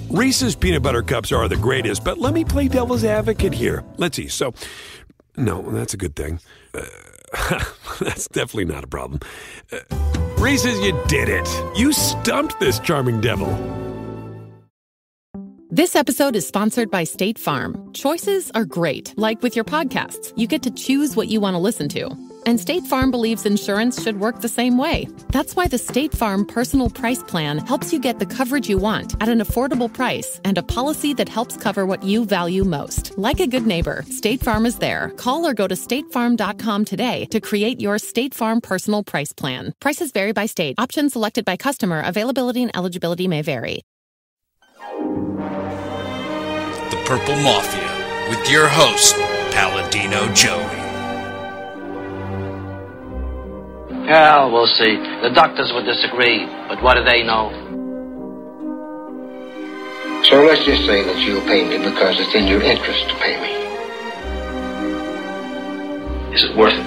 Reese's Peanut Butter Cups are the greatest, but let me play devil's advocate here. Let's see. So, no, that's a good thing. That's definitely not a problem. Reese's, you did it. You stumped this charming devil. This episode is sponsored by State Farm. Choices are great. Like with your podcasts, you get to choose what you want to listen to. And State Farm believes insurance should work the same way. That's why the State Farm Personal Price Plan helps you get the coverage you want at an affordable price and a policy that helps cover what you value most. Like a good neighbor, State Farm is there. Call or go to statefarm.com today to create your State Farm Personal Price Plan. Prices vary by state. Options selected by customer. Availability and eligibility may vary. The Purple Mafia with your host, Paladino Joey. Well, we'll see. The doctors would disagree, but what do they know? So let's just say that you'll pay me because it's in your interest to pay me. Is it worth it?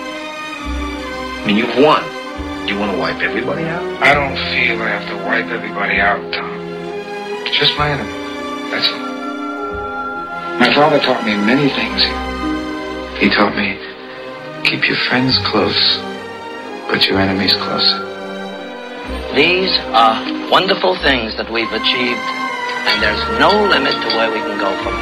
I mean, you've won. Do you want to wipe everybody out? I don't feel I have to wipe everybody out, Tom. Just my enemy. That's all. My father taught me many things. He taught me, keep your friends close, but your enemies closer. These are wonderful things that we've achieved, and there's no limit to where we can go from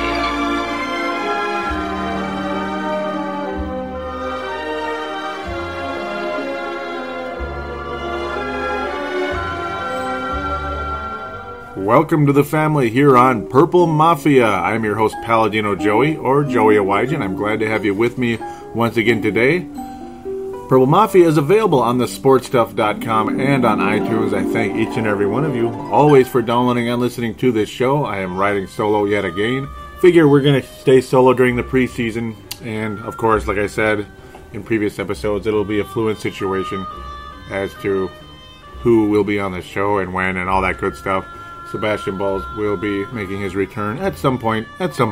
here. Welcome to the family here on Purple Mafia. I'm your host, Paladino Joey, or Joey Awajan. I'm glad to have you with me once again today. Purple Mafia is available on thesportstuff.com and on iTunes. I thank each and every one of you always for downloading and listening to this show. I am riding solo yet again. Figure we're going to stay solo during the preseason. And, of course, like I said in previous episodes, it'll be a fluid situation as to who will be on the show and when and all that good stuff. Sebastian Balls will be making his return at some point.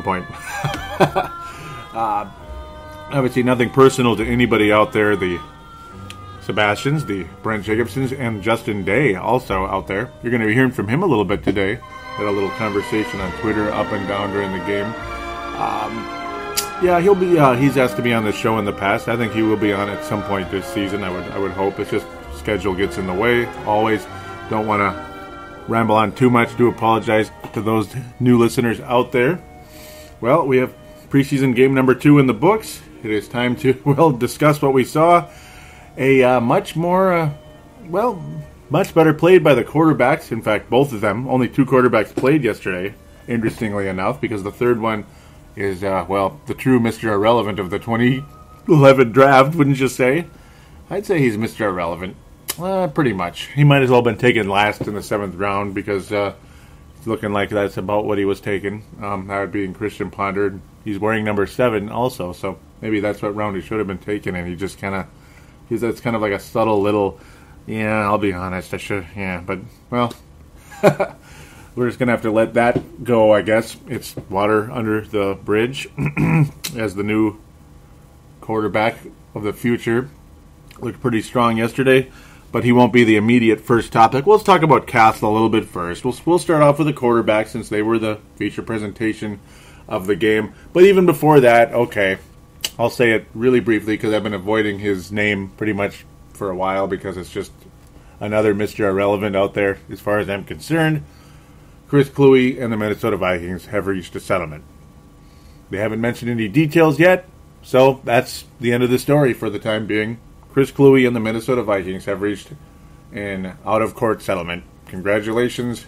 Obviously, nothing personal to anybody out there. The Sebastians, the Brent Jacobsons, and Justin Day also out there. You're going to be hearing from him a little bit today. Had a little conversation on Twitter up and down during the game. He'll be. He's asked to be on the show in the past. I think he will be on at some point this season. I would hope. It's just schedule gets in the way. Always don't want to ramble on too much. Do apologize to those new listeners out there. Well, we have preseason game number 2 in the books. It is time to, discuss what we saw. A much better played by the quarterbacks. In fact, both of them. Only 2 quarterbacks played yesterday, interestingly enough, because the third one is, the true Mr. Irrelevant of the 2011 draft, wouldn't you say? I'd say he's Mr. Irrelevant. Pretty much. He might as well have been taken last in the 7th round because it's looking like that's about what he was taken. That would be in Christian Ponder. He's wearing number 7 also, so maybe that's what round he should have been taken, and he just that's kind of like a subtle little, I'll be honest, I should, but, we're just going to have to let that go, I guess. It's water under the bridge as the new quarterback of the future. Looked pretty strong yesterday, but he won't be the immediate first topic. Let's talk about Cassel a little bit first. We'll start off with the quarterback since they were the feature presentation of the game. But even before that, okay, I'll say it really briefly because I've been avoiding his name pretty much for a while because it's just another Mr. Irrelevant out there as far as I'm concerned. Chris Kluwe and the Minnesota Vikings have reached a settlement. They haven't mentioned any details yet, so that's the end of the story for the time being. Chris Kluwe and the Minnesota Vikings have reached an out-of-court settlement. Congratulations,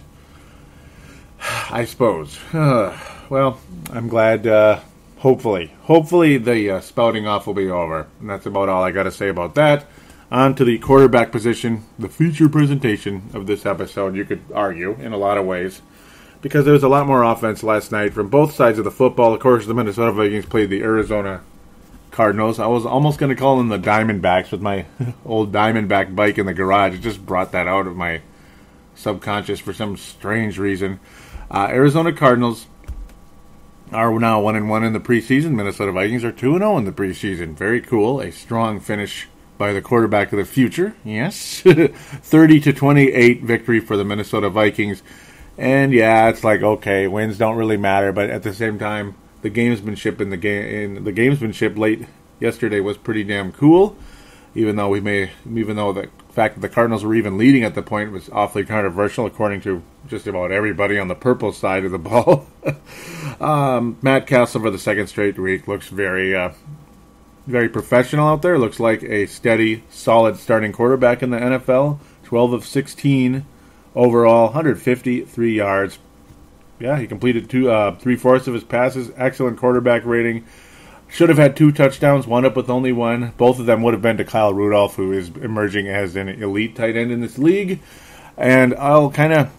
I suppose. I'm glad, hopefully the spouting off will be over. And that's about all I got to say about that. On to the quarterback position, the feature presentation of this episode, you could argue, in a lot of ways. Because there was a lot more offense last night from both sides of the football. Of course, the Minnesota Vikings played the Arizona Cardinals. I was almost going to call them the Diamondbacks with my old Diamondback bike in the garage. It just brought that out of my subconscious for some strange reason. Arizona Cardinals are now 1-1 in the preseason. Minnesota Vikings are 2-0 in the preseason. Very cool. A strong finish by the quarterback of the future. Yes. 30-28 victory for the Minnesota Vikings. And yeah, it's like, okay, wins don't really matter, but at the same time, the gamesmanship late yesterday was pretty damn cool. Even though the fact that the Cardinals were even leading at the point was awfully controversial, according to just about everybody on the purple side of the ball. Matt Cassel for the second straight week looks very, very professional out there. Looks like a steady, solid starting quarterback in the NFL. 12 of 16 overall, 153 yards. Yeah, he completed 3/4 of his passes. Excellent quarterback rating. Should have had 2 touchdowns, wound up with only 1. Both of them would have been to Kyle Rudolph, who is emerging as an elite tight end in this league. And I'll kind of,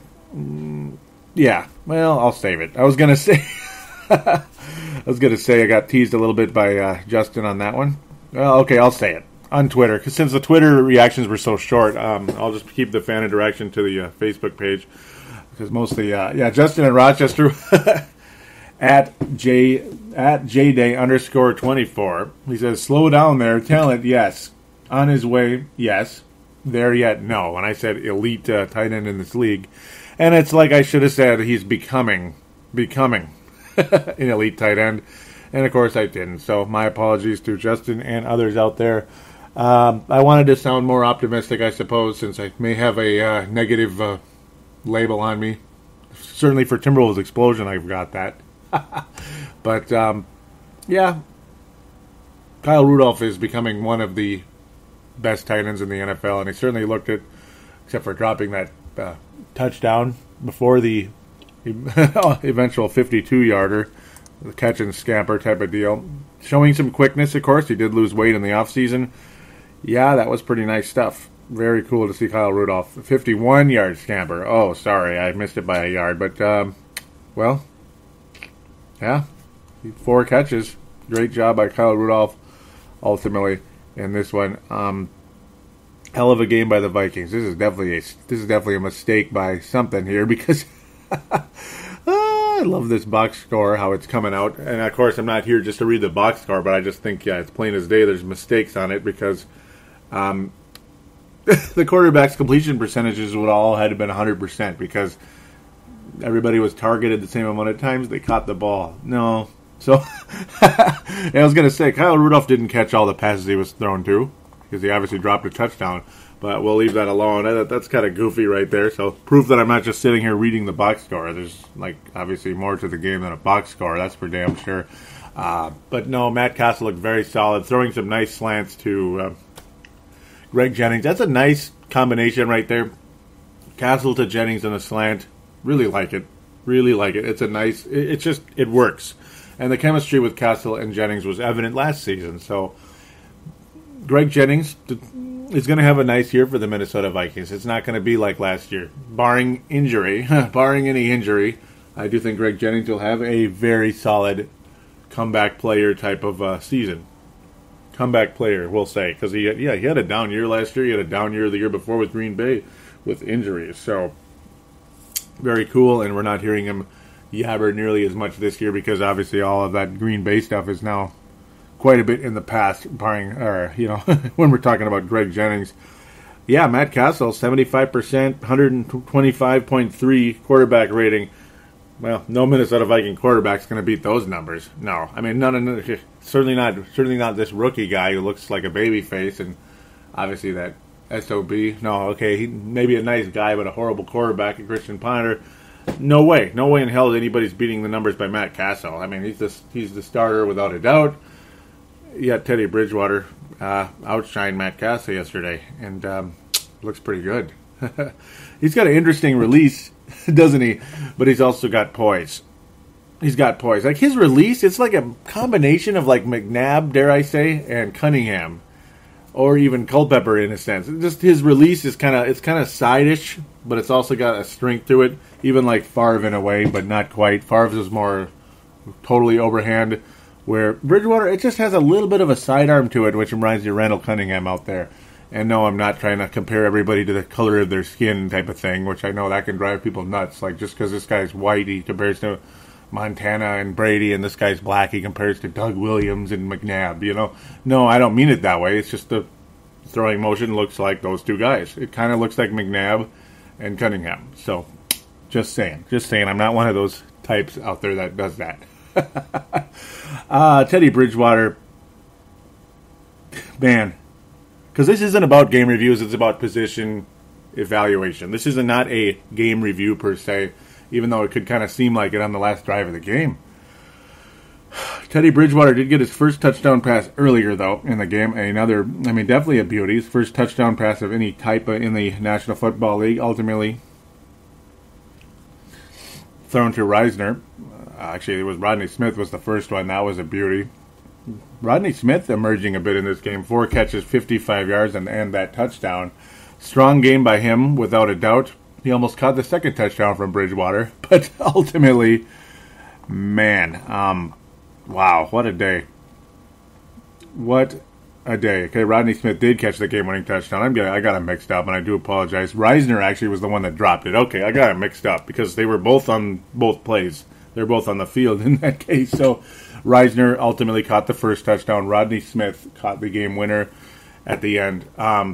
I'll save it. I was gonna say, I got teased a little bit by Justin on that one. Well, okay, I'll say it on Twitter, because since the Twitter reactions were so short, I'll just keep the fan interaction to the Facebook page, because mostly, Justin in Rochester. At JDay_24. He says, slow down there. Talent, yes. On his way, yes. There yet, no. And I said elite tight end in this league. And it's like I should have said he's becoming an elite tight end. And of course I didn't. So my apologies to Justin and others out there. I wanted to sound more optimistic, I suppose, since I may have a negative label on me. Certainly for Timberwolves Explosion, I've got that. But, Kyle Rudolph is becoming one of the best tight ends in the NFL, and he certainly looked it, except for dropping that touchdown before the eventual 52-yarder, the catch and scamper type of deal. Showing some quickness, of course. He did lose weight in the offseason. Yeah, that was pretty nice stuff. Very cool to see Kyle Rudolph. 51-yard scamper. Oh, sorry, I missed it by a yard, but, yeah, 4 catches. Great job by Kyle Rudolph, ultimately, in this one. Hell of a game by the Vikings. This is definitely a mistake by something here, because I love this box score, how it's coming out. And, of course, I'm not here just to read the box score, but I just think, it's plain as day there's mistakes on it, because the quarterback's completion percentages would all have been 100%, because everybody was targeted the same amount of times they caught the ball. No. So, I was going to say, Kyle Rudolph didn't catch all the passes he was thrown to, because he obviously dropped a touchdown. But we'll leave that alone. That's kind of goofy right there. So, proof that I'm not just sitting here reading the box score. There's, obviously more to the game than a box score. That's for damn sure. But no, Matt Cassel looked very solid, throwing some nice slants to Greg Jennings. That's a nice combination right there. Cassel to Jennings on a slant. Really like it. It's a nice, it works. And the chemistry with Cassel and Jennings was evident last season. So, Greg Jennings is going to have a nice year for the Minnesota Vikings. It's not going to be like last year. Barring any injury, I do think Greg Jennings will have a very solid comeback player type of season. Comeback player, we'll say. Because he had a down year last year. He had a down year the year before with Green Bay with injuries. So, very cool, and we're not hearing him yabber nearly as much this year, because obviously all of that Green Bay stuff is now quite a bit in the past, when we're talking about Greg Jennings. Yeah, Matt Cassel, 75%, 125.3 quarterback rating. Well, no Minnesota Viking quarterback's going to beat those numbers. No, I mean, certainly not this rookie guy who looks like a baby face, and obviously that SOB. No, okay, he may be a nice guy, but a horrible quarterback, a Christian Ponder. No way in hell anybody's beating the numbers by Matt Cassel. I mean, he's the starter without a doubt. Yeah, Teddy Bridgewater outshined Matt Cassel yesterday, and looks pretty good. He's got an interesting release, doesn't he? But he's also got poise. He's got poise. Like his release, it's like a combination of like McNabb, dare I say, and Cunningham. Or even Culpepper in a sense. Just his release is kind of side-ish, but it's also got a strength to it. Even like Favre in a way, but not quite. Favre's is more totally overhand, where Bridgewater, it just has a little bit of a sidearm to it, which reminds you of Randall Cunningham out there. And no, I'm not trying to compare everybody to the color of their skin type of thing, which I know that can drive people nuts. Like, just because this guy's white, he compares to Montana and Brady, and this guy's black, he compares to Doug Williams and McNabb, No, I don't mean it that way. It's just the throwing motion looks like those two guys. It kind of looks like McNabb and Cunningham. So, Just saying. I'm not one of those types out there that does that. Teddy Bridgewater, man, because this isn't about game reviews, it's about position evaluation. This is not a game review per se, even though it could kind of seem like it on the last drive of the game. Teddy Bridgewater did get his first touchdown pass earlier, though, in the game. Definitely a beauty. His first touchdown pass of any type in the National Football League, ultimately thrown to Reisner. Actually, it was Rodney Smith was the first one. That was a beauty. Rodney Smith emerging a bit in this game. 4 catches, 55 yards, and that touchdown. Strong game by him, without a doubt. He almost caught the second touchdown from Bridgewater. But ultimately, man, wow, what a day. What a day. Okay, Rodney Smith did catch the game-winning touchdown. I got him mixed up, and I do apologize. Reisner actually was the one that dropped it. Okay, I got him mixed up because they were both on both plays. They're both on the field in that case. So Reisner ultimately caught the first touchdown. Rodney Smith caught the game winner at the end. And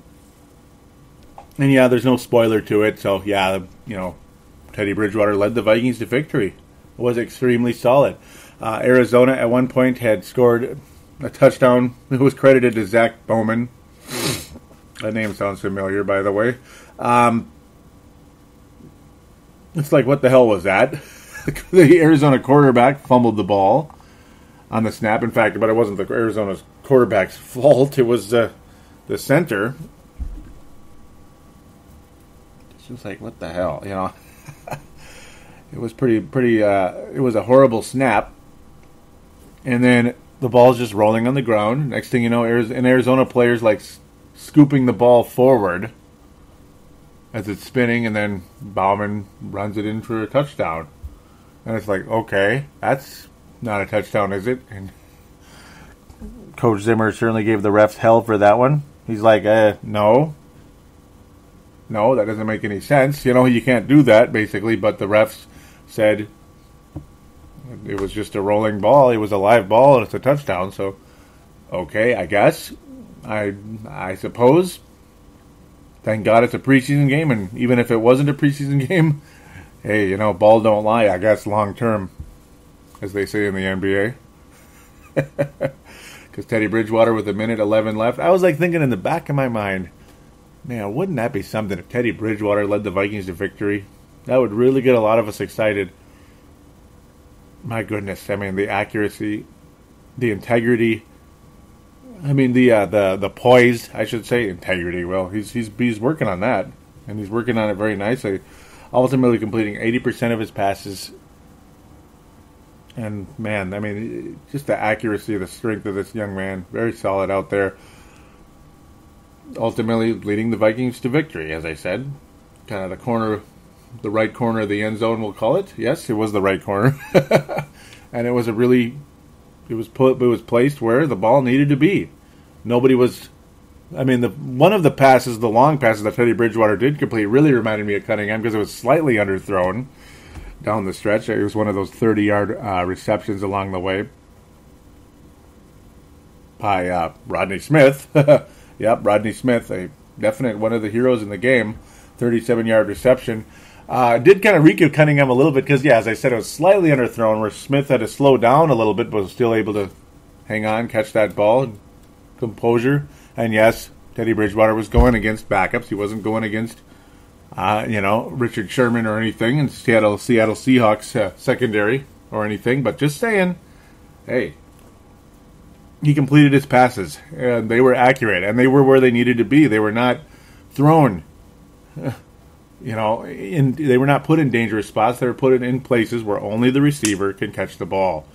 yeah, there's no spoiler to it. So yeah, Teddy Bridgewater led the Vikings to victory. It was extremely solid. Arizona at one point had scored a touchdown. It was credited to Zach Bowman. That name sounds familiar, by the way. It's like, what the hell was that? The Arizona quarterback fumbled the ball on the snap. In fact, but it wasn't the Arizona's quarterback's fault. It was the center. It's just like, what the hell, It was pretty. It was a horrible snap, and then the ball's just rolling on the ground. Next thing you know, Arizona players like scooping the ball forward as it's spinning, and then Bauman runs it in for a touchdown. And it's like, okay, that's not a touchdown, is it? And Coach Zimmer certainly gave the refs hell for that one. He's like, no, that doesn't make any sense. You can't do that, basically. But the refs said it was just a rolling ball. It was a live ball, and it's a touchdown. So, okay, I guess. I suppose. Thank God it's a preseason game, and even if it wasn't a preseason game, hey, ball don't lie, I guess, long term, as they say in the NBA. Because Teddy Bridgewater with 1:11 left. I was like thinking in the back of my mind, man, wouldn't that be something if Teddy Bridgewater led the Vikings to victory? That would really get a lot of us excited. My goodness, the accuracy, the integrity, the poise, I should say, integrity. Well, he's working on that, and he's working on it very nicely. Ultimately completing 80% of his passes. And, man, just the accuracy, the strength of this young man. Very solid out there. Ultimately leading the Vikings to victory, as I said. Kind of the right corner of the end zone, we'll call it. Yes, it was the right corner. And it was placed where the ball needed to be. Nobody was... one of the passes, the long passes that Teddy Bridgewater did complete really reminded me of Cunningham because it was slightly underthrown down the stretch. It was one of those 30-yard receptions along the way by Rodney Smith. Yep, Rodney Smith, a definite one of the heroes in the game. 37-yard reception. Did kind of reek of Cunningham a little bit because, yeah, as I said, it was slightly underthrown where Smith had to slow down a little bit but was still able to hang on, catch that ball, composure. And yes, Teddy Bridgewater was going against backups. He wasn't going against, Richard Sherman or anything in Seattle Seahawks secondary or anything. But just saying, hey, he completed his passes. And they were accurate. And they were where they needed to be. They were not thrown, they were not put in dangerous spots. They were put in places where only the receiver can catch the ball.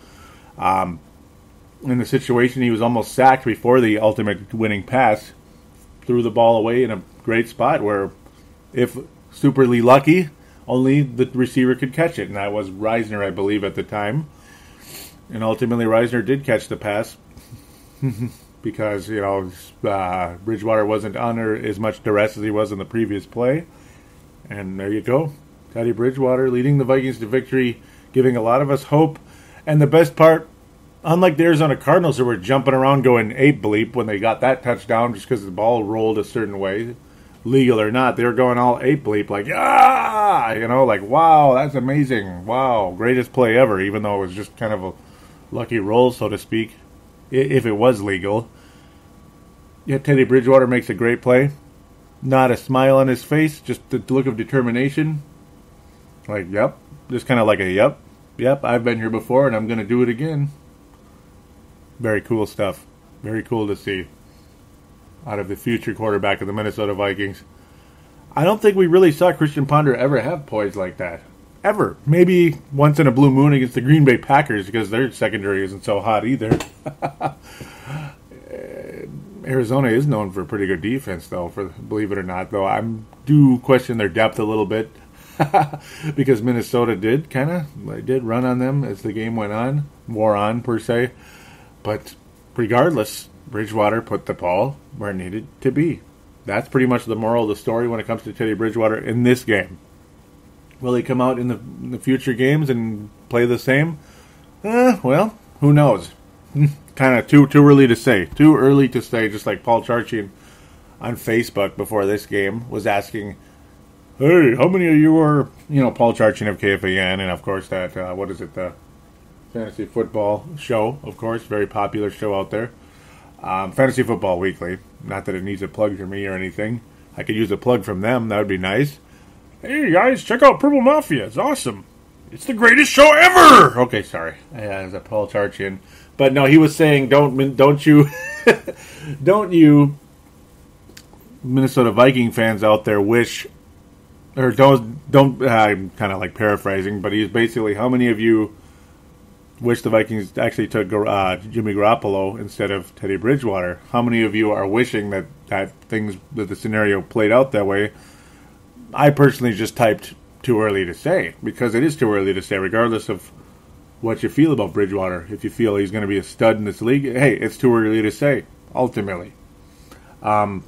In the situation, he was almost sacked before the ultimate winning pass. Threw the ball away in a great spot where, if superly lucky, only the receiver could catch it. And that was Reisner, I believe, at the time. And ultimately, Reisner did catch the pass because, Bridgewater wasn't under as much duress as he was in the previous play. And there you go. Teddy Bridgewater leading the Vikings to victory, giving a lot of us hope. And the best part, unlike the Arizona Cardinals who were jumping around going ape bleep when they got that touchdown just because the ball rolled a certain way, legal or not, they were going all ape bleep, like, yeah, like, wow, that's amazing, wow, greatest play ever, even though it was just kind of a lucky roll, so to speak, if it was legal. Yet Teddy Bridgewater makes a great play. Not a smile on his face, just the look of determination. Like, yep, just kind of like a yep, I've been here before and I'm going to do it again. Very cool stuff. Very cool to see out of the future quarterback of the Minnesota Vikings. I don't think we really saw Christian Ponder ever have poise like that. Ever. Maybe once in a blue moon against the Green Bay Packers because their secondary isn't so hot either. Arizona is known for a pretty good defense, though, believe it or not. Though I do question their depth a little bit because Minnesota did run on them as the game went on. More on, per se. But regardless, Bridgewater put the ball where it needed to be. That's pretty much the moral of the story when it comes to Teddy Bridgewater in this game. Will he come out in the future games and play the same? Well, who knows? Kind of too early to say. Too early to say, just like Paul Charchian on Facebook before this game was asking, hey, how many of you are, Paul Charchian of KFAN, and of course that, the Fantasy Football Show, of course, very popular show out there. Fantasy Football Weekly. Not that it needs a plug from me or anything. I could use a plug from them. That would be nice. Hey, guys, check out Purple Mafia. It's awesome. It's the greatest show ever! Okay, sorry. Yeah, it's a Paul Charchian. But no, he was saying, don't you Minnesota Viking fans out there wish, or don't, I'm kind of like paraphrasing, but he's basically, how many of you wish the Vikings actually took Jimmy Garoppolo instead of Teddy Bridgewater? How many of you are wishing that the scenario played out that way? I personally just typed too early to say, because it is too early to say, regardless of what you feel about Bridgewater. If you feel he's going to be a stud in this league, hey, it's too early to say, ultimately. Yeah,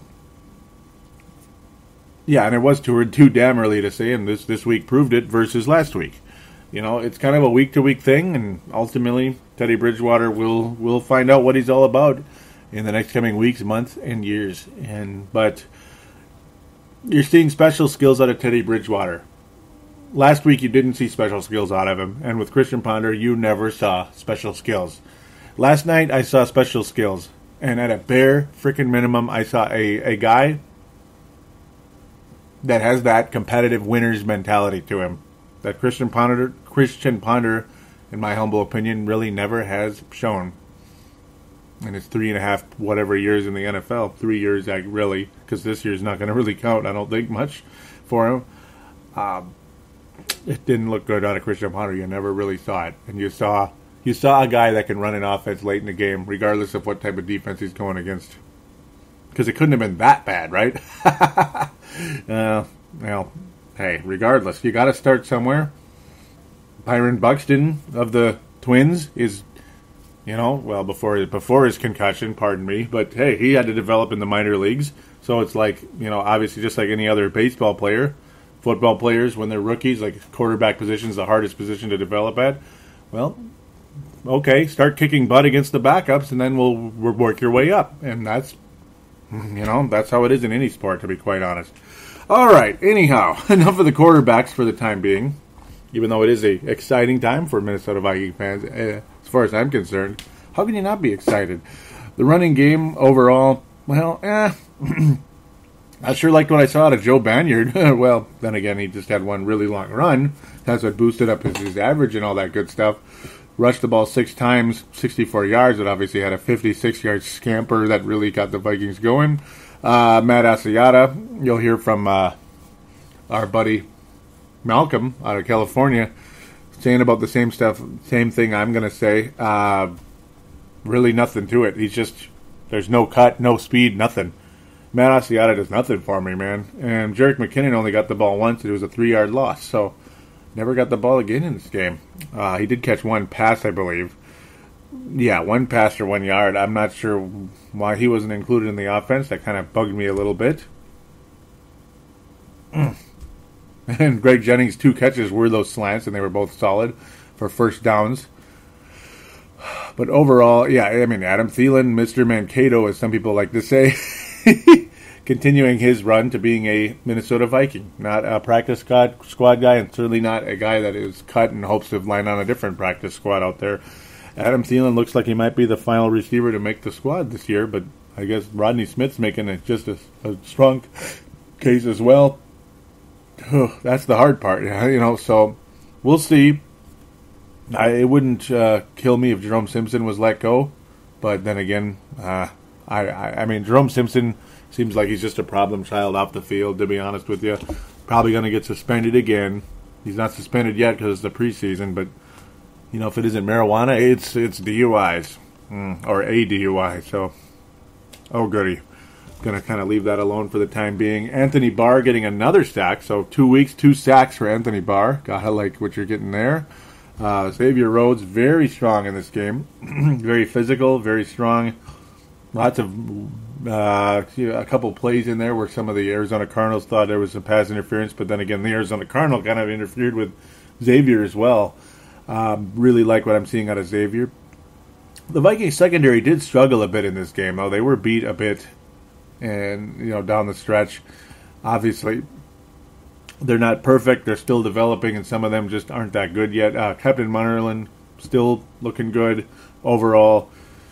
and it was too damn early to say, and this week proved it versus last week. It's kind of a week-to-week thing, and ultimately, Teddy Bridgewater will find out what he's all about in the next coming weeks, months, and years. But you're seeing special skills out of Teddy Bridgewater. Last week, you didn't see special skills out of him, and with Christian Ponder, you never saw special skills. Last night, I saw special skills, and at a bare freaking minimum, I saw a guy that has that competitive winner's mentality to him that Christian Ponder, in my humble opinion, really never has shown in his 3.5 whatever years in the NFL. 3 years, really, because this year's not going to really count, I don't think, much for him. It didn't look good out of Christian Ponder. You never really saw it. And you saw a guy that can run an offense late in the game, regardless of what type of defense he's going against. Because it couldn't have been that bad, right? Well, hey, regardless, you got to start somewhere. Byron Buxton of the Twins is, before his concussion, pardon me, but hey, he had to develop in the minor leagues. So it's like, obviously just like any other baseball player, football players, when they're rookies, like quarterback position is the hardest position to develop at. Well, okay, start kicking butt against the backups, and then we'll work your way up. And that's, that's how it is in any sport, to be quite honest. All right, anyhow, enough of the quarterbacks for the time being, even though it is a exciting time for Minnesota Viking fans, as far as I'm concerned. How can you not be excited? The running game overall, I sure liked what I saw out of Joe Banyard. Well, then again, he just had one really long run. That's what boosted up his average and all that good stuff. Rushed the ball 6 times, 64 yards. It obviously had a 56-yard scamper that really got the Vikings going. Matt Asiata, you'll hear from our buddy Malcolm out of California saying about the same thing I'm going to say. Really nothing to it. There's no cut, no speed, nothing. Matt Asiata does nothing for me, man. And Jerick McKinnon only got the ball once. It was a 3-yard loss, so never got the ball again in this game. He did catch one pass, I believe. Yeah, one pass for 1 yard. I'm not sure why he wasn't included in the offense. That kind of bugged me a little bit. And Greg Jennings' 2 catches were those slants, and they were both solid for first downs. But overall, yeah, I mean, Adam Thielen, Mr. Mankato, as some people like to say, continuing his run to being a Minnesota Viking, not a practice squad guy, and certainly not a guy that is cut in hopes of line on a different practice squad out there. Adam Thielen looks like he might be the final receiver to make the squad this year, but I guess Rodney Smith's making just a strong case as well. That's the hard part, so we'll see. It wouldn't kill me if Jerome Simpson was let go, but then again, I mean, Jerome Simpson seems like he's just a problem child off the field, to be honest with you. Probably going to get suspended again. He's not suspended yet because it's the preseason, but, if it isn't marijuana, it's DUIs, or a DUI, so, oh goody. Going to kind of leave that alone for the time being. Anthony Barr getting another sack, so 2 weeks, 2 sacks for Anthony Barr. Gotta like what you're getting there. Xavier Rhodes, very strong in this game. Very physical, very strong. Lots of, a couple plays in there where some of the Arizona Cardinals thought there was some pass interference, but then again, the Arizona Cardinal kind of interfered with Xavier as well. Really like what I'm seeing out of Xavier. The Vikings secondary did struggle a bit in this game, though. They were beat a bit, and, down the stretch. Obviously, they're not perfect. They're still developing, and some of them just aren't that good yet. Captain Munnerlyn still looking good overall.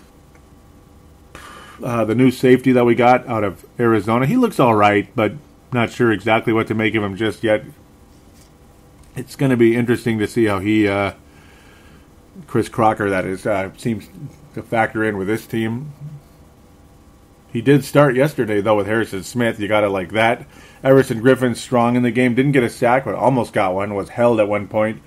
The new safety that we got out of Arizona, he looks all right, but not sure exactly what to make of him just yet. It's going to be interesting to see how he, Chris Crocker, that is, seems to factor in with this team. He did start yesterday, though, with Harrison Smith. You got to like that. Everson Griffin strong in the game. Didn't get a sack, but almost got one. Was held at one point.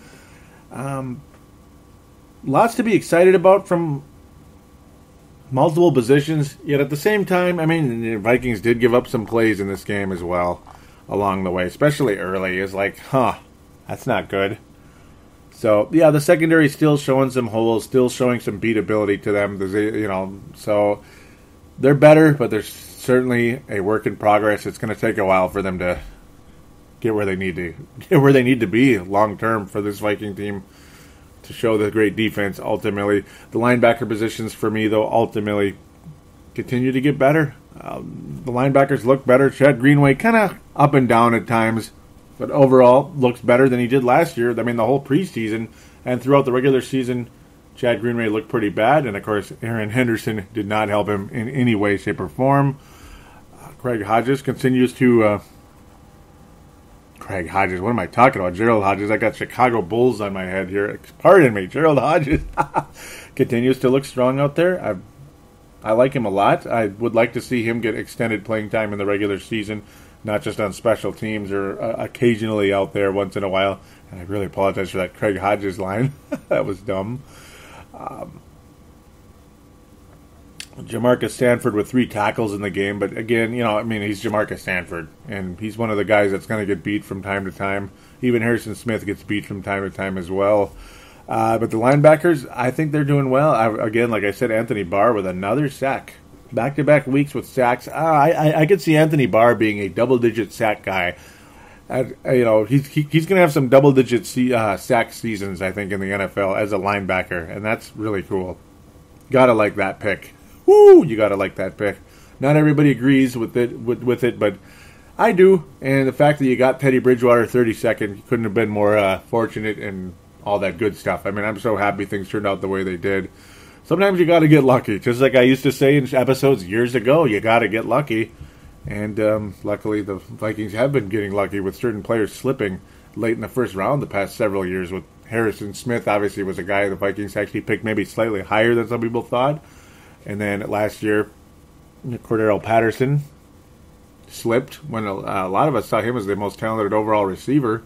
Lots to be excited about from multiple positions. Yet at the same time, I mean, the Vikings did give up some plays in this game as well along the way, especially early. It's like, that's not good. So, yeah, the secondary is still showing some holes, still showing some beatability to them. So they're better, but there's certainly a work in progress. It's going to take a while for them to get where they need to be long term for this Viking team to show the great defense. Ultimately, the linebacker positions for me, though, ultimately continue to get better. The linebackers look better. Chad Greenway kind of up and down at times, but overall looks better than he did last year. I mean, the whole preseason and throughout the regular season, Chad Greenway looked pretty bad, and of course, Aaron Henderson did not help him in any way, shape, or form. Craig Hodges continues to... Craig Hodges, what am I talking about? Gerald Hodges. I got Chicago Bulls on my head here. Pardon me, Gerald Hodges continues to look strong out there. I like him a lot. I would like to see him get extended playing time in the regular season, not just on special teams or occasionally out there once in a while. And I really apologize for that Craig Hodges line. That was dumb. Jamarcus Sanford with 3 tackles in the game, but again, he's Jamarcus Sanford, and he's one of the guys that's going to get beat from time to time. Even Harrison Smith gets beat from time to time as well. But the linebackers, I think they're doing well. Again, like I said, Anthony Barr with another sack. Back-to-back weeks with sacks. I could see Anthony Barr being a double-digit sack guy. He's going to have some double-digit sack seasons, I think, in the NFL as a linebacker, and that's really cool. Gotta like that pick. Woo! You gotta like that pick. Not everybody agrees with it, but I do. And the fact that you got Teddy Bridgewater 32nd couldn't have been more fortunate and all that good stuff. I mean, I'm so happy things turned out the way they did. Sometimes you gotta get lucky. Just like I used to say in episodes years ago, you gotta get lucky. And luckily the Vikings have been getting lucky with certain players slipping late in the first round the past several years. With Harrison Smith, obviously, was a guy the Vikings actually picked maybe slightly higher than some people thought. And then last year, Cordero Patterson slipped when a lot of us saw him as the most talented overall receiver.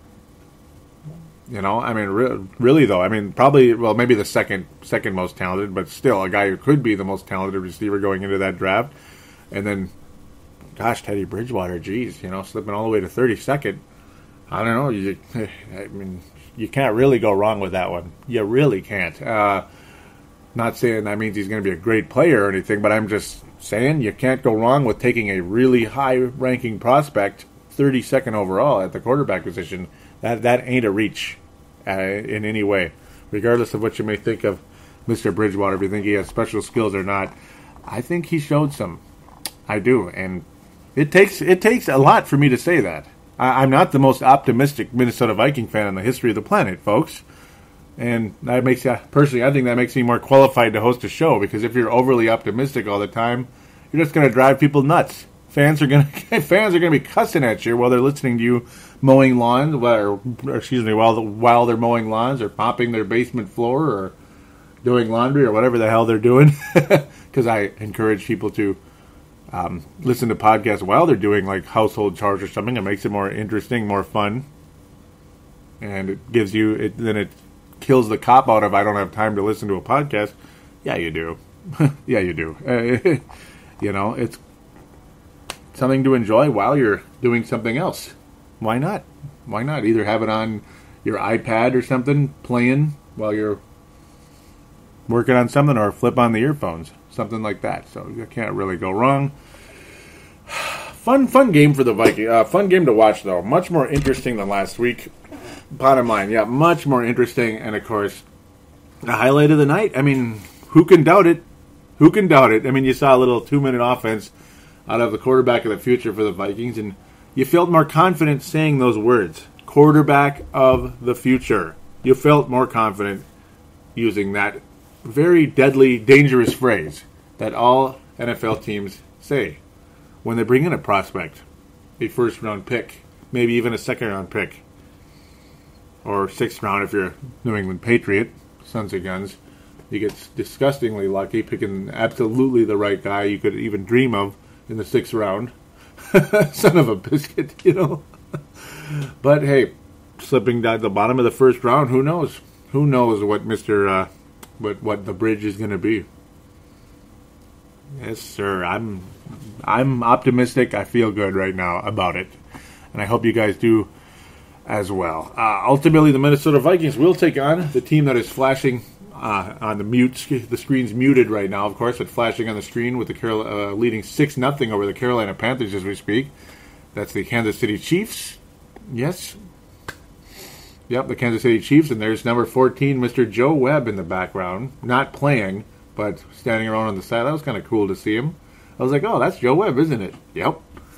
Really though, probably, maybe the second most talented, but still a guy who could be the most talented receiver going into that draft. And then, gosh, Teddy Bridgewater, slipping all the way to 32nd. I don't know. You can't really go wrong with that one. You really can't. Not saying that means he's going to be a great player or anything, but I'm just saying you can't go wrong with taking a really high-ranking prospect, 32nd overall at the quarterback position. That ain't a reach in any way. Regardless of what you may think of Mr. Bridgewater, if you think he has special skills or not, I think he showed some. I do, and It takes a lot for me to say that. I'm not the most optimistic Minnesota Viking fan in the history of the planet, folks. And that makes, personally, I think that makes me more qualified to host a show, because if you're overly optimistic all the time, you're just going to drive people nuts. Fans are going to be cussing at you while they're listening to you mowing lawns, while they're mowing lawns, or mopping their basement floor, or doing laundry, or whatever the hell they're doing. Because I encourage people to listen to podcasts while they're doing like household chores or something. It makes it more interesting, more fun, and it gives you it. Then it kills the cop out of I don't have time to listen to a podcast. Yeah, you do. Yeah, you do. It's something to enjoy while you're doing something else. Why not? Why not? Either have it on your iPad or something, playing while you're working on something, or flip on the earphones, something like that. So you can't really go wrong. Fun game for the Vikings. Fun game to watch, though. Much more interesting than last week. Bottom line, yeah, much more interesting. And, of course, the highlight of the night. I mean, who can doubt it? Who can doubt it? I mean, you saw a little 2-minute offense out of the quarterback of the future for the Vikings, and you felt more confident saying those words. Quarterback of the future. You felt more confident using that very deadly, dangerous phrase that all NFL teams say when they bring in a prospect, a first-round pick, maybe even a second-round pick, or sixth round if you're a New England Patriot, sons of guns. You get disgustingly lucky picking absolutely the right guy you could even dream of in the 6th round. Son of a biscuit, But hey, slipping down the bottom of the 1st round, who knows? Who knows what what the bridge is going to be? Yes, sir. I'm optimistic. I feel good right now about it, and I hope you guys do as well. Ultimately, the Minnesota Vikings will take on the team that is flashing on the screen's muted right now, of course, but flashing on the screen with the leading 6-0 over the Carolina Panthers as we speak. That's the Kansas City Chiefs. Yes. Yep, the Kansas City Chiefs, and there's number 14, Mr. Joe Webb in the background. Not playing, but standing around on the side. That was kind of cool to see him. I was like, oh, that's Joe Webb, isn't it? Yep.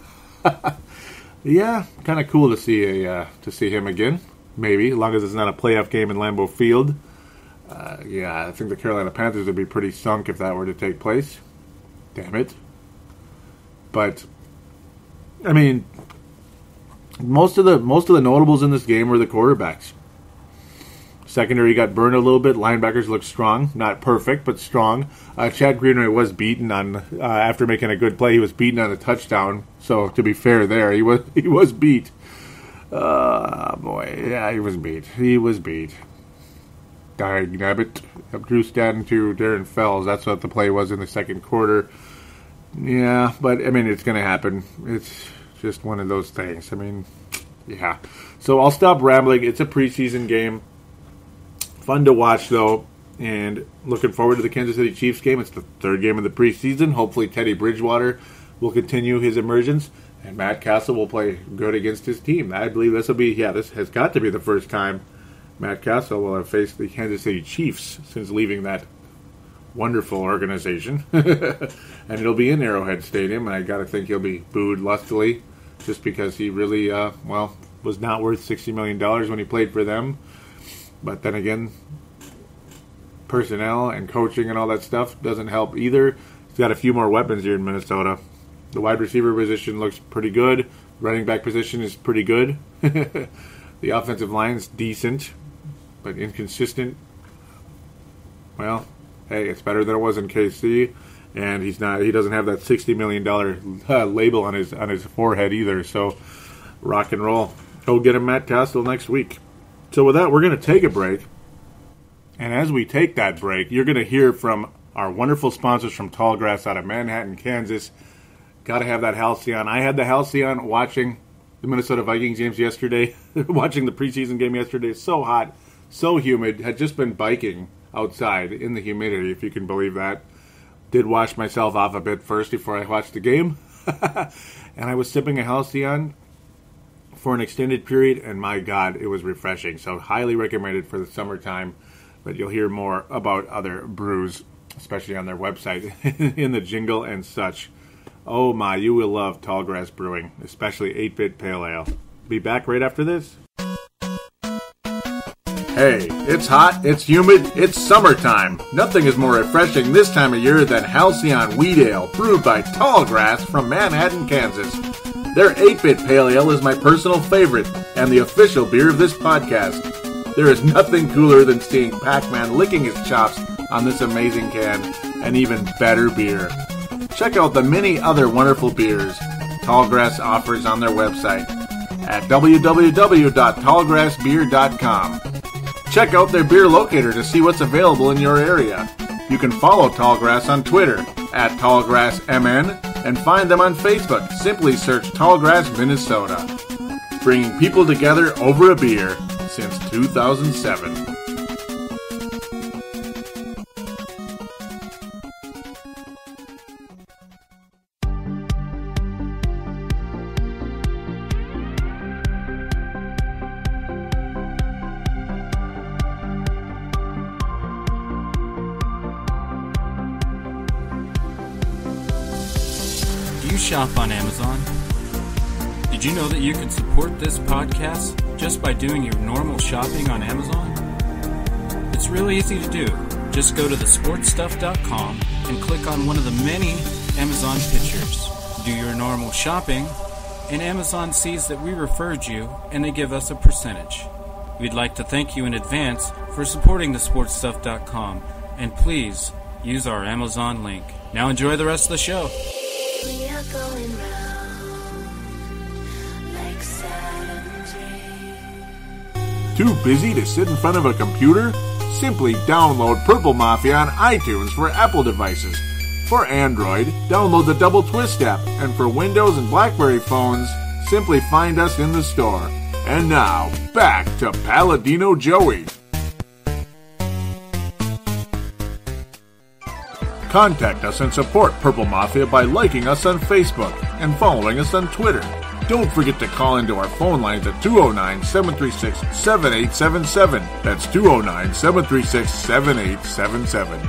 Yeah, kind of cool to see him again. Maybe, as long as it's not a playoff game in Lambeau Field. Yeah, I think the Carolina Panthers would be pretty sunk if that were to take place. Damn it. But, I mean, most of the notables in this game were the quarterbacks. Secondary got burned a little bit. Linebackers looked strong. Not perfect, but strong. Chad Greenway was beaten on after making a good play. He was beaten on a touchdown. So to be fair, there he was beat. Boy, yeah, he was beat. He was beat. Nabbit. Drew Stanton to Darren Fells. That's what the play was in the 2nd quarter. Yeah, but I mean, it's going to happen. It's just one of those things. I mean, yeah. So I'll stop rambling. It's a preseason game. Fun to watch, though, and looking forward to the Kansas City Chiefs game. It's the 3rd game of the preseason. Hopefully Teddy Bridgewater will continue his emergence, and Matt Cassel will play good against his team. I believe this has got to be the first time Matt Cassel will have faced the Kansas City Chiefs since leaving that wonderful organization. And it'll be in Arrowhead Stadium, and I got to think he'll be booed lustily just because he really, was not worth $60 million when he played for them. But then again, personnel and coaching and all that stuff doesn't help either. He's got a few more weapons here in Minnesota. The wide receiver position looks pretty good. Running back position is pretty good. The offensive line's decent, but inconsistent. Well, hey, it's better than it was in KC, and he doesn't have that $60 million label on his forehead either. So, rock and roll. Go get him Matt Cassel next week. So with that, we're going to take a break. And as we take that break, you're going to hear from our wonderful sponsors from Tallgrass out of Manhattan, Kansas. Got to have that halcyon. I had the halcyon watching the Minnesota Vikings games yesterday, watching the preseason game yesterday. So hot, so humid. Had just been biking outside in the humidity, if you can believe that. Did wash myself off a bit first before I watched the game. And I was sipping a halcyon for an extended period, and my God, it was refreshing. So highly recommended for the summertime, but you'll hear more about other brews, especially on their website, in the jingle and such. Oh my, you will love Tallgrass Brewing, especially 8-Bit Pale Ale. Be back right after this. Hey, it's hot, it's humid, it's summertime. Nothing is more refreshing this time of year than Halcyon Wheat Ale, brewed by Tallgrass from Manhattan, Kansas. Their 8-Bit Pale Ale is my personal favorite and the official beer of this podcast. There is nothing cooler than seeing Pac-Man licking his chops on this amazing can, and even better beer. Check out the many other wonderful beers Tallgrass offers on their website at www.tallgrassbeer.com. Check out their beer locator to see what's available in your area. You can follow Tallgrass on Twitter at TallgrassMN and find them on Facebook. Simply search Tallgrass, Minnesota. Bringing people together over a beer since 2007. Do you shop on Amazon? Did you know that you can support this podcast just by doing your normal shopping on Amazon? It's really easy to do. Just go to thesportstuff.com and click on one of the many Amazon pictures. Do your normal shopping, and Amazon sees that we referred you, and they give us a percentage. We'd like to thank you in advance for supporting thesportstuff.com, and please use our Amazon link. Now enjoy the rest of the show. We are going round like Saturn III. Too busy to sit in front of a computer? Simply download Purple Mafia on iTunes for Apple devices. For Android, download the Double Twist app, and for Windows and BlackBerry phones, simply find us in the store. And now, back to Paladino Joey. Contact us and support Purple Mafia by liking us on Facebook and following us on Twitter. Don't forget to call into our phone lines at 209-736-7877. That's 209-736-7877.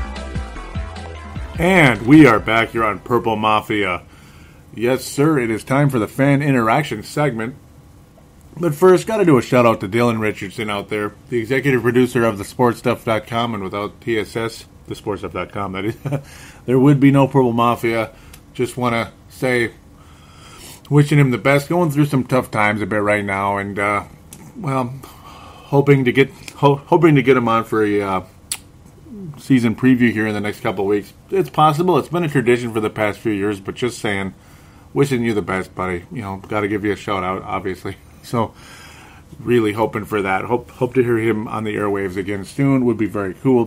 And we are back here on Purple Mafia. Yes, sir, it is time for the fan interaction segment. But first, got to do a shout out to Dylan Richardson out there, the executive producer of thesportstuff.com, and without TSS, thesportstuff.com, that is, there would be no Purple Mafia. Just want to say, wishing him the best, going through some tough times a bit right now, and hoping to get him on for a season preview here in the next couple of weeks. It's possible. It's been a tradition for the past few years, but just saying, wishing you the best, buddy. You know, got to give you a shout out, obviously. So, really hoping for that. Hope to hear him on the airwaves again soon. Would be very cool.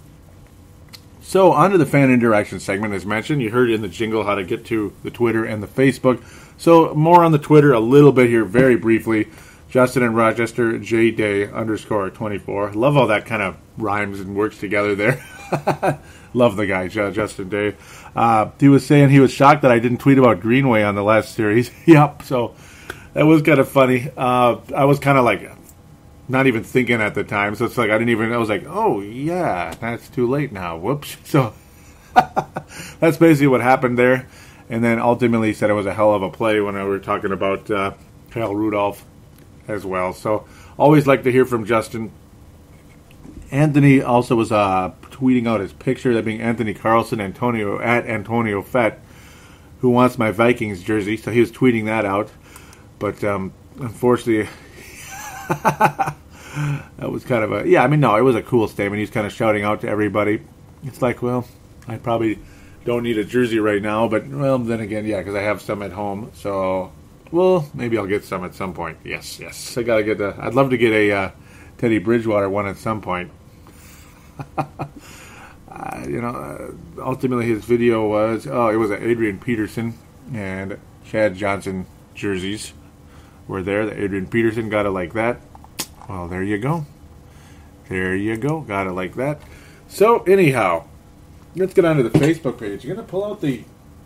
So, on to the fan interaction segment. As mentioned, you heard in the jingle how to get to the Twitter and the Facebook. So, more on the Twitter a little bit here, very briefly. Justin and Rochester, JDay_24. Love how that kind of rhymes and works together there. Love the guy, Justin Day. He was saying he was shocked that I didn't tweet about Greenway on the last series. Yep, so that was kind of funny. I was kind of like not even thinking at the time, so it's like I was like, oh yeah, that's too late now. Whoops. So that's basically what happened there. And then ultimately he said it was a hell of a play when we were talking about Kyle Rudolph as well. So always like to hear from Justin. Anthony also was tweeting out his picture, that being Anthony Carlson, Antonio Fett, who wants my Vikings jersey. So he was tweeting that out. But unfortunately, that was kind of it was a cool statement. He's kind of shouting out to everybody. It's like, well, I probably don't need a jersey right now, but, well, then again, yeah, because I have some at home. So, well, maybe I'll get some at some point. Yes. I'd love to get a Teddy Bridgewater one at some point. Ultimately his video was, it was Adrian Peterson and Chad Johnson jerseys were there. The Adrian Peterson got it like that. Well, there you go. Got it like that. So, anyhow, let's get on to the Facebook page. You're going to pull out the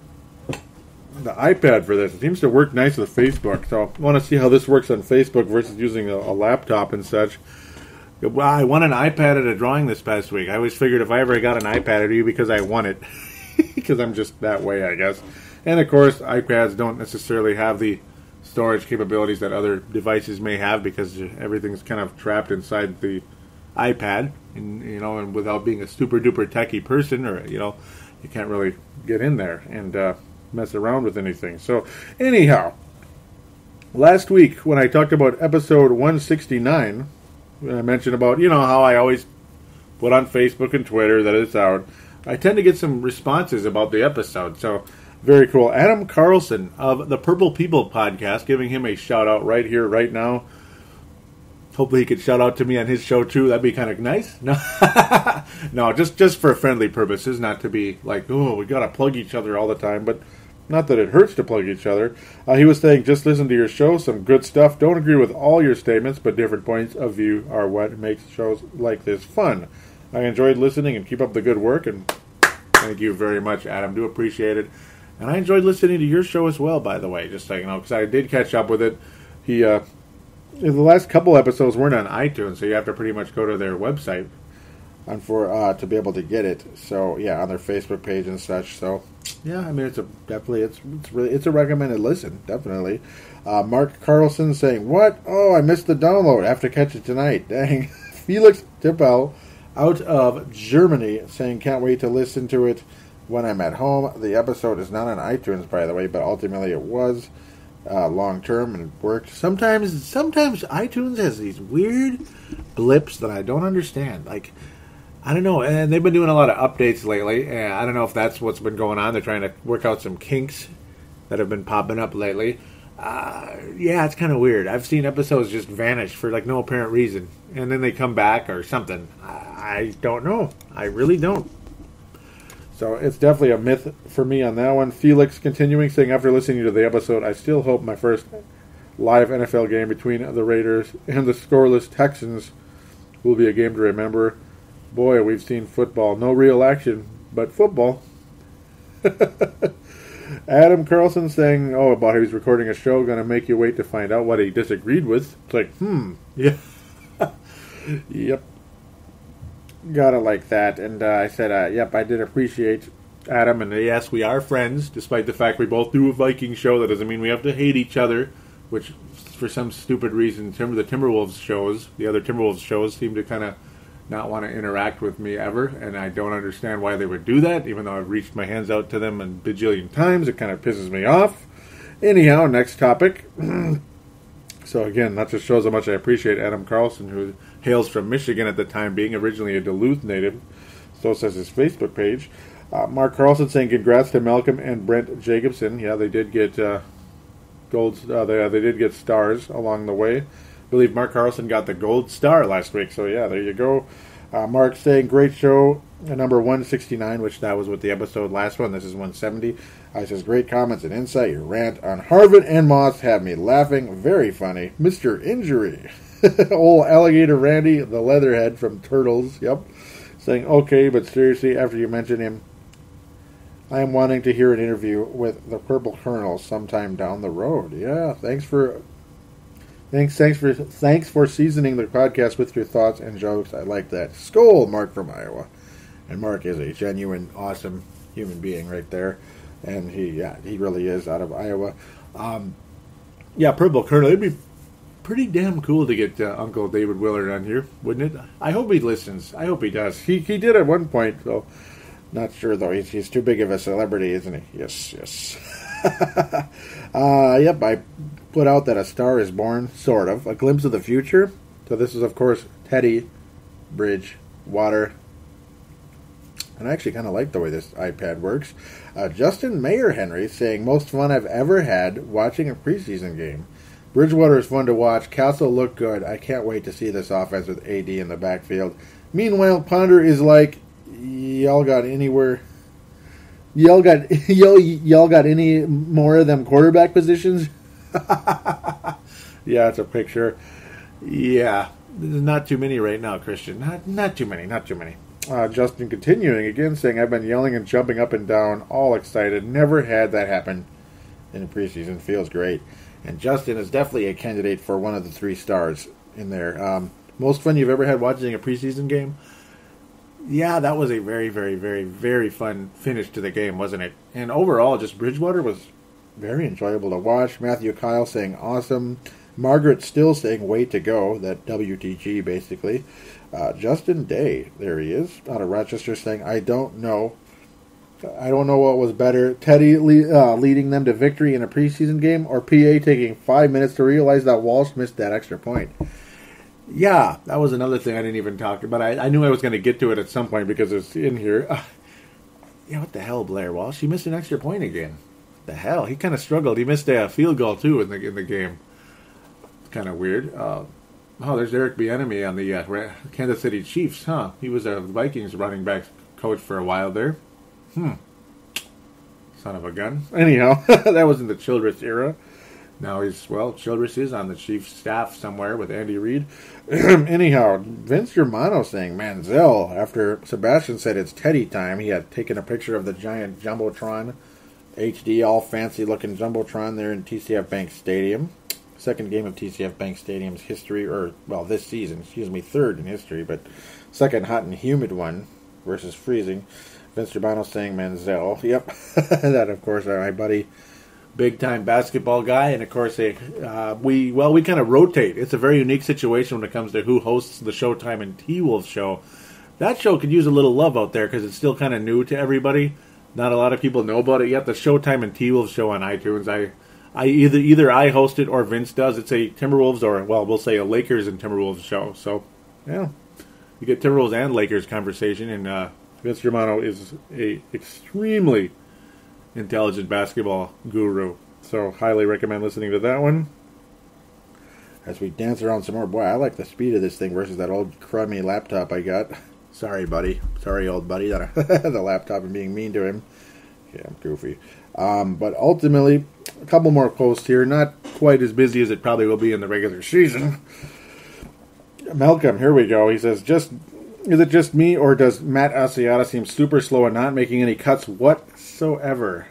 iPad for this. It seems to work nice with Facebook. So, I want to see how this works on Facebook versus using a laptop and such. Well, I won an iPad at a drawing this past week. I always figured if I ever got an iPad, it would be because I won it. Because I'm just that way, I guess. And, of course, iPads don't necessarily have the storage capabilities that other devices may have because everything's kind of trapped inside the iPad. And without being a super-duper techie person, or, you can't really get in there and mess around with anything. So, anyhow, last week when I talked about episode 169, I mentioned about, how I always put on Facebook and Twitter that it's out. I tend to get some responses about the episode, so very cool. Adam Carlson of the Purple People podcast, giving him a shout-out right here, right now. Hopefully he could shout out to me on his show, too. That'd be kind of nice. No, no, just for friendly purposes, not to be like, oh, we got to plug each other all the time, but not that it hurts to plug each other. He was saying, just listen to your show, some good stuff. Don't agree with all your statements, but different points of view are what makes shows like this fun. I enjoyed listening and keep up the good work, and thank you very much, Adam. Do appreciate it. And I enjoyed listening to your show as well, by the way, just so you know, because I did catch up with it. The last couple episodes weren't on iTunes, so you have to pretty much go to their website to be able to get it. So yeah, on their Facebook page and such. So yeah, I mean it's a recommended listen, definitely. Mark Carlson saying, "What? Oh, I missed the download. I have to catch it tonight. Dang." Felix Tippel out of Germany saying, "Can't wait to listen to it when I'm at home." The episode is not on iTunes, by the way, but ultimately it was long term and it worked. Sometimes iTunes has these weird blips that I don't understand. Like, I don't know, and they've been doing a lot of updates lately, and I don't know if that's what's been going on. They're trying to work out some kinks that have been popping up lately. Yeah, it's kind of weird. I've seen episodes just vanish for like no apparent reason, and then they come back or something. I don't know. I really don't. So it's definitely a myth for me on that one. Felix continuing saying, after listening to the episode, I still hope my first live NFL game between the Raiders and the scoreless Texans will be a game to remember. Boy, we've seen football. No real action, but football. Adam Carlson saying, about how he's recording a show, going to make you wait to find out what he disagreed with. It's like, yeah. Yep. Got it like that. And I said, yep, I did appreciate Adam. And yes, we are friends, despite the fact we both do a Viking show. That doesn't mean we have to hate each other, which for some stupid reason, the other Timberwolves shows seem to kind of not want to interact with me ever, and I don't understand why they would do that, even though I've reached my hands out to them a bajillion times. It kind of pisses me off. Anyhow, next topic. So again, that just shows how much I appreciate Adam Carlson, who hails from Michigan at the time being, originally a Duluth native. So says his Facebook page. Mark Carlson saying congrats to Malcolm and Brent Jacobson. Yeah, they did get they did get stars along the way. I believe Mark Carlson got the gold star last week, so yeah, there you go. Mark saying, great show, number 169, which that was with the episode last one. This is 170. I says, great comments and insight. Your rant on Harvard and Moss had me laughing. Very funny. Mr. Injury. Old Alligator Randy, the leatherhead from Turtles. Yep. Saying, okay, but seriously, after you mention him, I am wanting to hear an interview with the Purple Colonel sometime down the road. Yeah, thanks for seasoning the podcast with your thoughts and jokes. I like that. Skol, Mark from Iowa. And Mark is a genuine, awesome human being right there. And he really is out of Iowa. Purple Colonel, it'd be pretty damn cool to get Uncle David Willard on here, wouldn't it? I hope he listens. I hope he does. He did at one point, though. Not sure, though. He's too big of a celebrity, isn't he? Yes. Yep, I put out that A Star is Born, sort of. A glimpse of the future. So this is, of course, Teddy Bridgewater. And I actually kind of like the way this iPad works. Justin Mayer Henry saying, most fun I've ever had watching a preseason game. Bridgewater is fun to watch. Cassel looked good. I can't wait to see this offense with AD in the backfield. Meanwhile, Ponder is like, y'all got any more of them quarterback positions? Yeah, it's a picture. Yeah, there's not too many right now, Christian. Not too many. Justin continuing again, saying, I've been yelling and jumping up and down, all excited. Never had that happen in the preseason. Feels great. And Justin is definitely a candidate for one of the 3 stars in there. Most fun you've ever had watching a preseason game? Yeah, that was a very, very, very, very fun finish to the game, wasn't it? And overall, just Bridgewater was very enjoyable to watch. Matthew Kyle saying awesome. Margaret still saying way to go. That WTG, basically. Justin Day, there he is, out of Rochester, saying, I don't know what was better, Teddy leading them to victory in a preseason game, or PA taking 5 minutes to realize that Walsh missed that extra point. Yeah, that was another thing I didn't even talk about. I knew I was going to get to it at some point because it's in here. Yeah, what the hell, Blair Walsh? He missed an extra point again. What the hell? He kind of struggled. He missed a field goal, too, in the game. It's kind of weird. There's Eric Bieniemy on the Kansas City Chiefs, huh? He was a Vikings running back coach for a while there. Son of a gun. Anyhow, that was in the Childress era. Now Childress is on the Chiefs staff somewhere with Andy Reid. Anyhow, Vince Germano saying Manziel, after Sebastian said it's Teddy time, he had taken a picture of the giant Jumbotron, HD, all fancy-looking Jumbotron there in TCF Bank Stadium. Second game of TCF Bank Stadium's history, this season, third in history, but second hot and humid one versus freezing. Vince Germano saying Manziel. Yep, that, of course, my buddy, big-time basketball guy, and, of course, we kind of rotate. It's a very unique situation when it comes to who hosts the Showtime and T-Wolves show. That show could use a little love out there because it's still kind of new to everybody. Not a lot of people know about it yet. The Showtime and T-Wolves show on iTunes, I either I host it or Vince does. It's a Timberwolves or, we'll say a Lakers and Timberwolves show. So, yeah, you get Timberwolves and Lakers conversation, and Vince Germano is a extremely intelligent basketball guru. So, highly recommend listening to that one. As we dance around some more, boy, I like the speed of this thing versus that old crummy laptop I got. Sorry, buddy. Sorry, old buddy, that the laptop and being mean to him. Yeah, I'm goofy. But ultimately, a couple more posts here. Not quite as busy as it probably will be in the regular season. Malcolm, here we go. He says, is it just me, or does Matt Asiata seem super slow and not making any cuts whatsoever?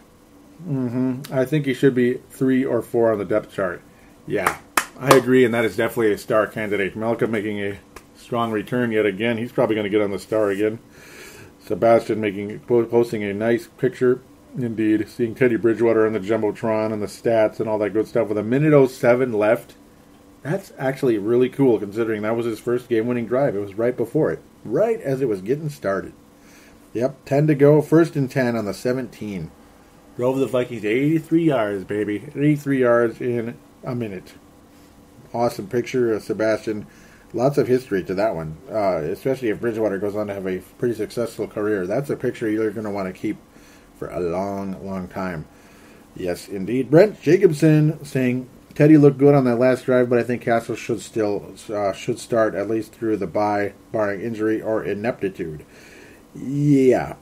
I think he should be 3 or 4 on the depth chart. Yeah, I agree, and that is definitely a star candidate. Malcolm making a strong return yet again. He's probably going to get on the star again. Sebastian posting a nice picture. Indeed, seeing Teddy Bridgewater on the Jumbotron and the stats and all that good stuff with a minute 07 left. That's actually really cool considering that was his first game-winning drive. It was right before it, right as it was getting started. Yep, 10 to go, 1st and 10 on the 17. Drove the Vikings 83 yards, baby. 83 yards in a minute. Awesome picture of Sebastian. Lots of history to that one, especially if Bridgewater goes on to have a pretty successful career. That's a picture you're going to want to keep for a long, long time. Yes, indeed. Brent Jacobson saying Teddy looked good on that last drive, but I think Cassel should start at least through the bye, barring injury or ineptitude. Yeah.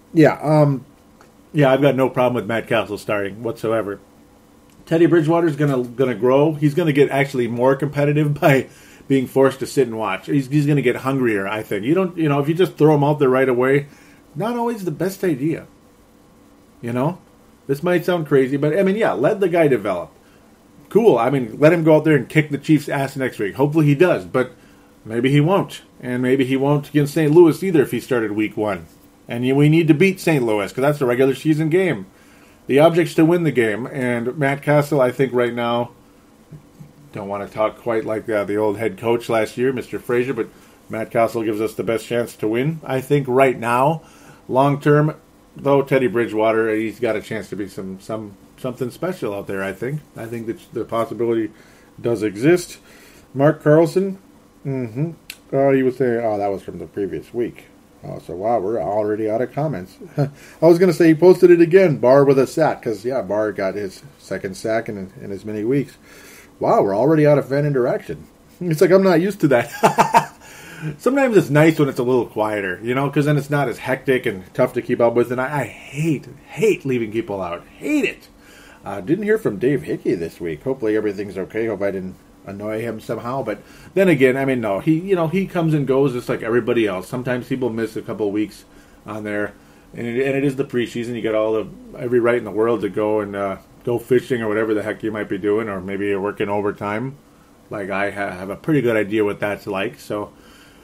I've got no problem with Matt Cassel starting whatsoever. Teddy Bridgewater's gonna grow. He's gonna get actually more competitive by being forced to sit and watch. He's gonna get hungrier, I think. If you just throw him out there right away, not always the best idea. This might sound crazy, but let the guy develop. Cool. Let him go out there and kick the Chiefs' ass next week. Hopefully he does, but maybe he won't. And maybe he won't against St. Louis either if he started week 1. And we need to beat St. Louis because that's the regular season game. The object's to win the game. And Matt Cassel, I think right now, don't want to talk quite like the old head coach last year, Mr. Frazier, but Matt Cassel gives us the best chance to win. I think right now, long term, though, Teddy Bridgewater, he's got a chance to be something special out there, I think. I think that the possibility does exist. Mark Carlson, he was saying, that was from the previous week. So, wow, we're already out of comments. I was going to say he posted it again, Barr with a sack, because, Barr got his second sack in as many weeks. Wow, we're already out of fan interaction. It's like I'm not used to that. Sometimes it's nice when it's a little quieter, because then it's not as hectic and tough to keep up with. And I hate leaving people out. Hate it. Didn't hear from Dave Hickey this week. Hopefully everything's okay. Hope I didn't annoy him somehow. But then again, no. He comes and goes just like everybody else. Sometimes people miss a couple of weeks on there. And it is the preseason. You got every right in the world to go and go fishing or whatever the heck you might be doing. Or maybe you're working overtime. Like I have a pretty good idea what that's like. So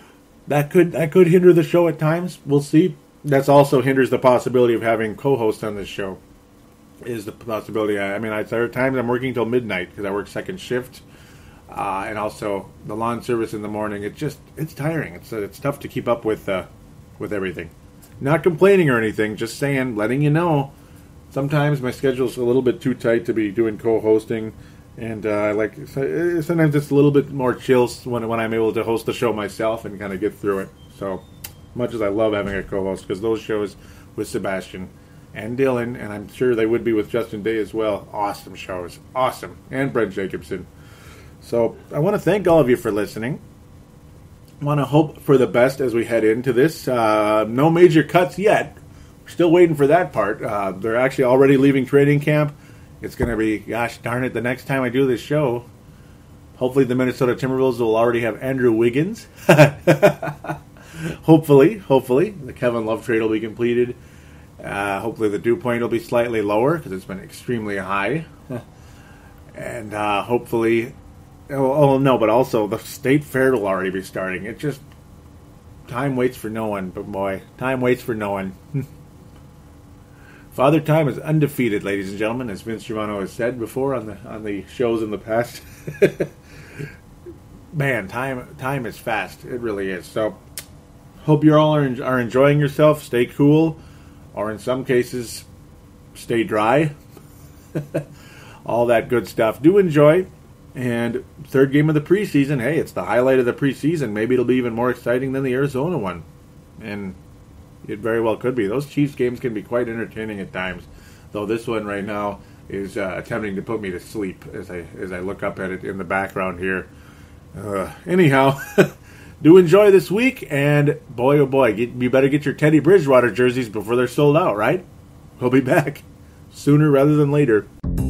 that could hinder the show at times. We'll see. That's also hinders the possibility of having co-hosts on this show. Is the possibility. There are times I'm working till midnight because I work second shift, and also the lawn service in the morning. It's tiring. It's tough to keep up with everything. Not complaining or anything, just saying, letting you know. Sometimes my schedule's a little bit too tight to be doing co-hosting, and sometimes it's a little bit more chill when I'm able to host the show myself and kind of get through it. So much as I love having a co-host, because those shows with Sebastian and Dylan, and I'm sure they would be with Justin Day as well. Awesome shows. Awesome. And Brent Jacobson. So I want to thank all of you for listening. I want to hope for the best as we head into this. No major cuts yet. We're still waiting for that part. They're actually already leaving training camp. It's going to be, gosh darn it, the next time I do this show. Hopefully the Minnesota Timberwolves will already have Andrew Wiggins. Hopefully. The Kevin Love trade will be completed. Hopefully the dew point will be slightly lower because it's been extremely high. And hopefully... but also the state fair will already be starting. It just... Time waits for no one, but boy, time waits for no one. Father Time is undefeated, ladies and gentlemen, as Vince Germano has said before on the shows in the past. Man, time is fast. It really is. So, hope you all are enjoying yourself. Stay cool, or in some cases, stay dry. All that good stuff. Do enjoy. And third game of the preseason, hey, it's the highlight of the preseason. Maybe it'll be even more exciting than the Arizona one. And it very well could be. Those Chiefs games can be quite entertaining at times. Though this one right now is attempting to put me to sleep as I look up at it in the background here. Anyhow, do enjoy this week. And boy, oh boy, you better get your Teddy Bridgewater jerseys before they're sold out, right? We'll be back sooner rather than later.